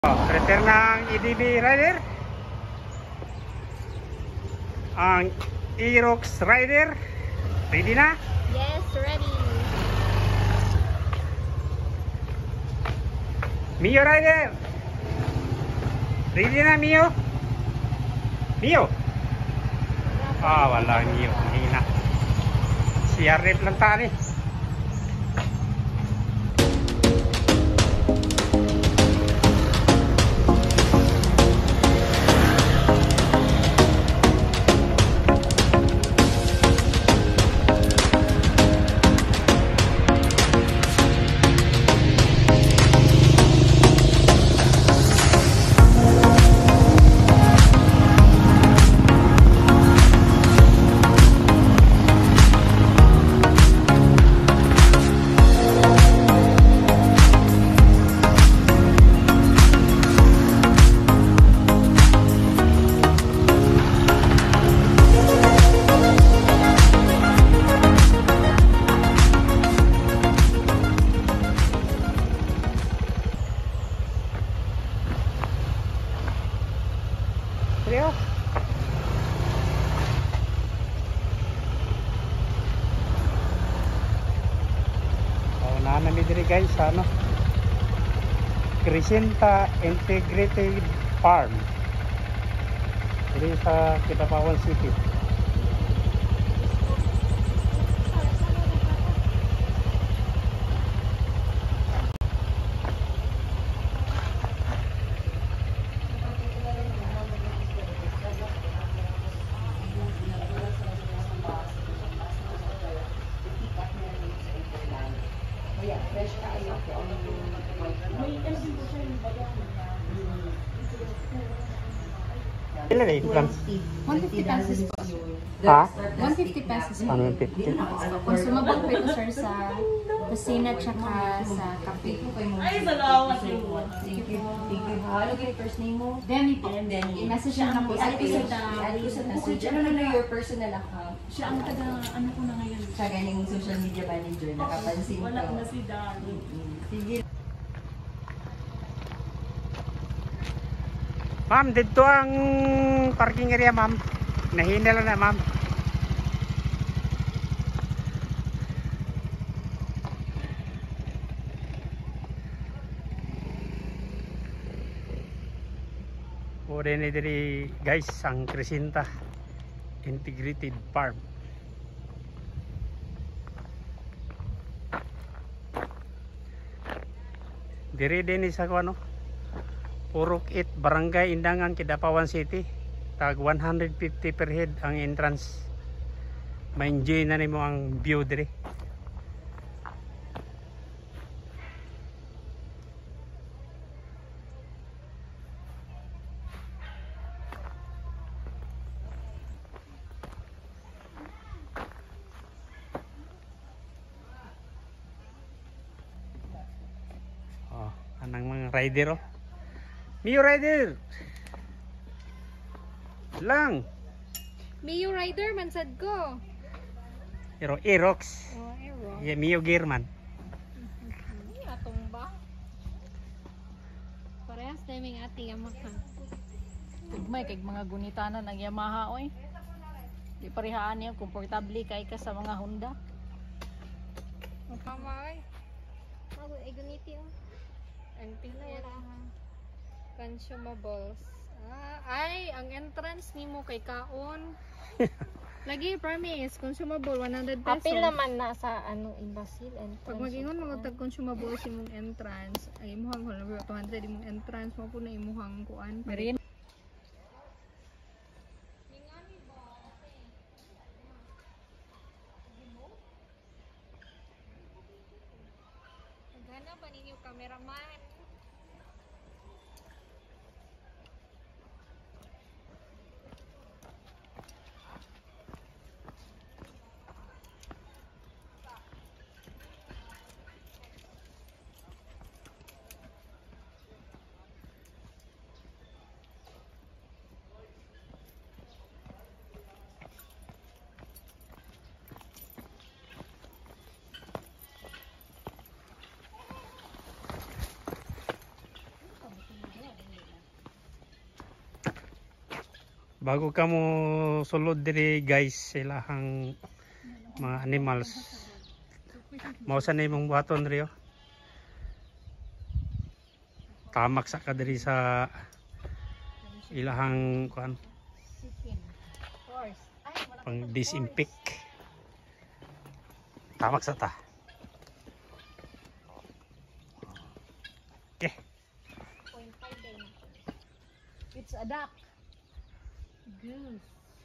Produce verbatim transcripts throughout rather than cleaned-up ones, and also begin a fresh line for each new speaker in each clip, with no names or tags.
Return ng E D B Rider, ang Aerox Rider. Ready na?
Yes, ready.
Mio Rider, ready na Mio? Mio? Ah, wala Mio, hina. C R F lang tali. Nami diri guys sa ano, Crescenta Integrated Farm diri sa Kidapawan City. Ilan na entrance?
one fifty pesos po.
Ha?
one fifty pesos po.
one fifty.
Consumable po ito sir sa kusina tsaka sa cafe.
Ay, salamat yung
Thank you.
Thank you. Ano yung first name mo?
Demi po. I-message lang na po sa
Ano
page.
sa ano sa message? Ano na your personal account?
Siya ang taga, ano ko na ngayon.
Siya ganing social media manager. Nakapansin ko.
Wala na si Daddy.
Sige.
Ma'am, dito ang parking area ma'am. Nahina lang na ma'am. O din diri guys ang Crescenta Integrated Farm. Diri din sa ano, Purok it, Barangay Indangan, Kidapawan City. Tag one hundred fifty per head ang entrance. Ma-enjoy na nimo ang view dire. Oh, anang mga rider oh. Mio Rider lang.
Mio Rider, mansad ko.
Pero Aerox.
Oh, Aerox.
Yeah, Mio Gearman.
Ay, atong ba? Parehas naming ati Yamaha.
Tugmay, kay mga gunitanan ng Yamaha, oy. Di parihaan niya, komportable kay ka sa mga Honda.
O kamay. Ako, ay guniti oh. Ang pila yan. Consumables. Ah, ay, ang entrance nimo kay Kaon. Lagi, promise, consumable, one hundred pesos.
Apil naman na sa ano, Ibasil entrance.
Pag mag-ingon mga tag-consumables imong entrance, ay imuhang two hundred imong entrance, mo po na imuhang kuan.
Marin.
Naghanap pa ninyo cameraman.
Bago ka mo sulod diri guys, silahang mga animals. Mausa na imong buhaton diri oh. Tamak sa ka diri sa ilahang kuan pang disinfect. Tamak sa ta. Okay.
It's a duck. Goose.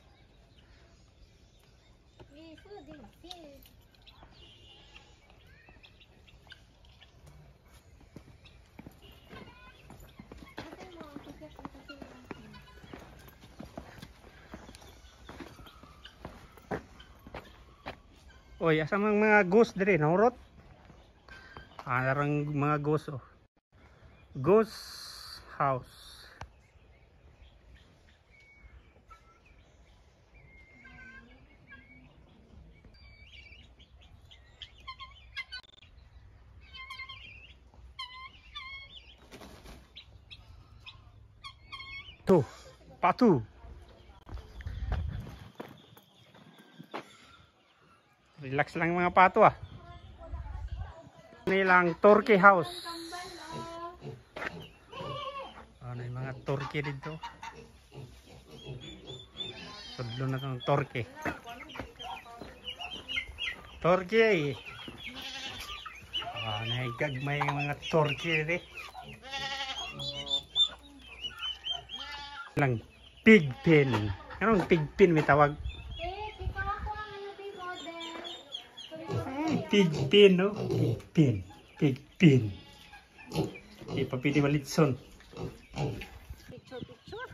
May food in the field. Ate mo, ang tigas ang kasi lang.
Oy, asa mang mga goose diri nahurot? Ah, narang mga goose oh. Goose house. Tuh, patu. Relax lang mga pato ah. Nilang turkey house. Ano yung mga turkey dito? Sudlo na itong turkey. Turkey. Ah, naigagmay yung mga turkey dito. Lang pig pen. Anong pig pen may tawag?
Eh, ikaw ako ang ano big model.
Pig pen, no? Pig pen. Pig pen. Di pa pili malitson.
Picture, picture.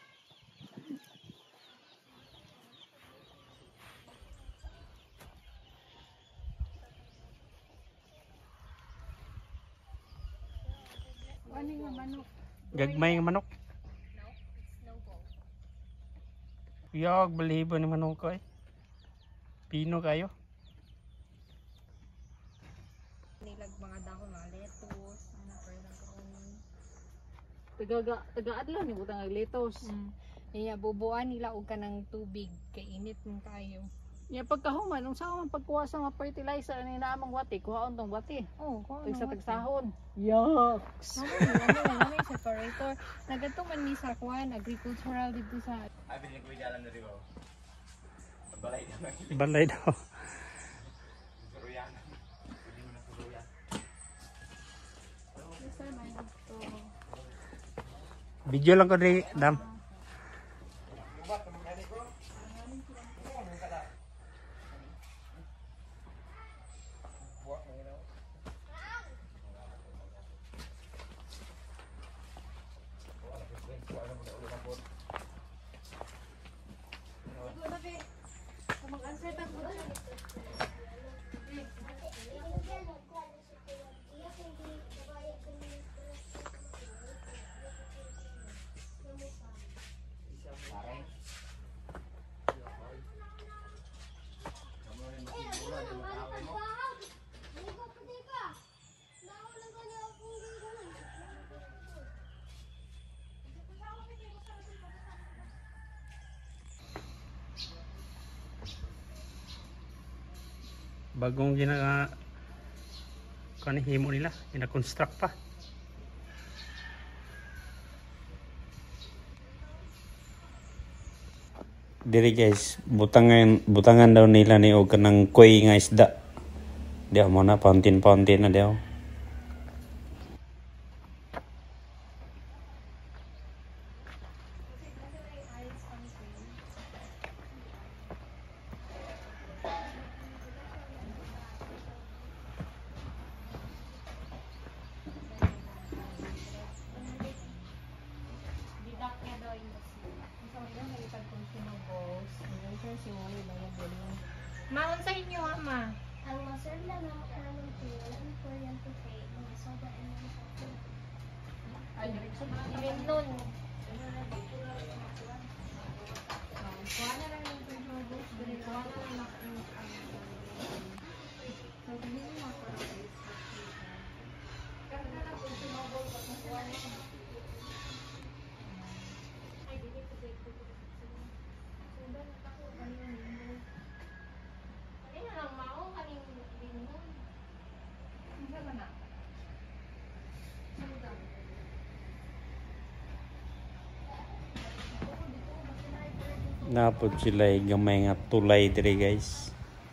Ano yung manok?
Gagmay ng manok. Yog, balibo ni manok ko eh. Pino kayo.
Nilag mga dako mga lettuce, ano pa rin ang
Taga tagaad lang ni butang agletos.
Mm. Iya bubuan nila og kanang tubig kay init man kayo.
Ya pagkahuman nung sa man pagkuha sa mga fertilizer ani namang wati, kuhaon tong wati.
Oh, ko
Tag sa
ano.
tagsahon. Yucks.
Ano ano ano may separator. Nagadto man ni sa kuan agricultural dito sa
Balay daw. Video lang ko di dam. Bagong gina kanihimo nila, gina-construct pa. Diri guys, butangan butangan daw nila ni og kanang koy nga isda. Diaw mo na fountain fountain na diaw.
Maon sa inyo ha ma.
Ang masarap na ng kanong tuwan, kuryente kay mga soda and mga soda.
Even nun. Kuha na lang yung consumables. Kuha na lang yung sabihin mo ako. Karga na consumables at kuha na. Ay, dili ko
Napod sila gamay nga tulay dire guys.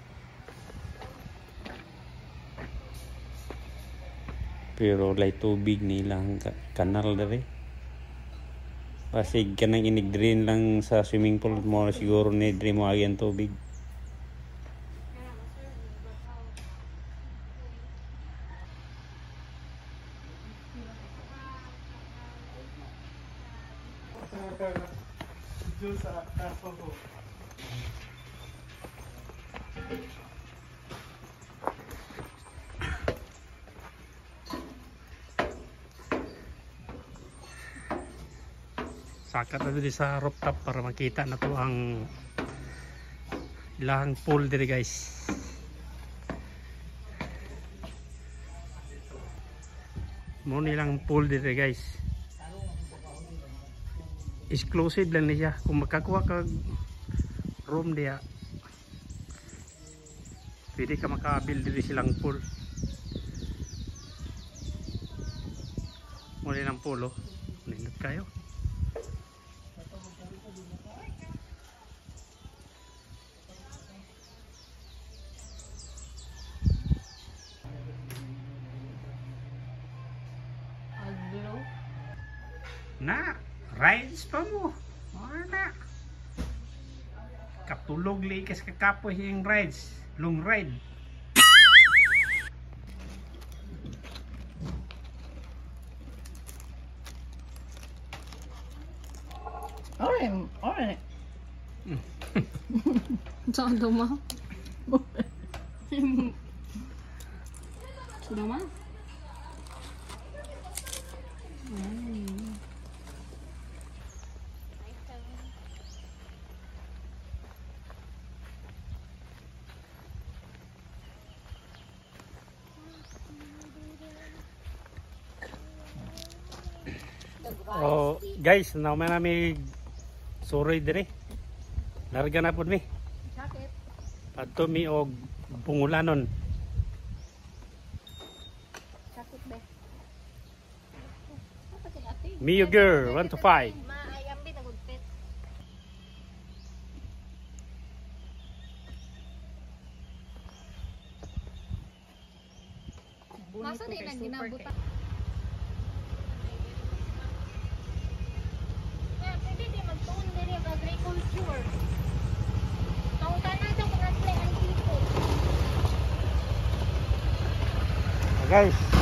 Pero lay tubig nilang kanal dire. Pasig ka nang inigdrin lang sa swimming pool mo siguro ni dire mo agyan tubig. Sakat na dito sa rooftop para makita na to ang ilang pool dito guys. Mo nilang pool dito guys. Exclusive lang niya. Kung makakuha ka room diya, pwede ka makabil dito silang pool. Mo nilang pool oh. Nindot kayo. Na, rides pa mo. Wala. Kapulog likas kakapos yung rides. Long ride.
Alright, alright.
Saan duma? Duma?
Oh, guys, naman nami suroy dire. Larga na pud mi.
Sakit.
Padto mi og bungulanon.
Sakit be.
Mio girl, one to five.
Maayambi na gudpit. Nasa din ang ginabuta. Kaya pwede di magtuon diri ang agriculture. Tawtan na sa mga play ang people.
Guys,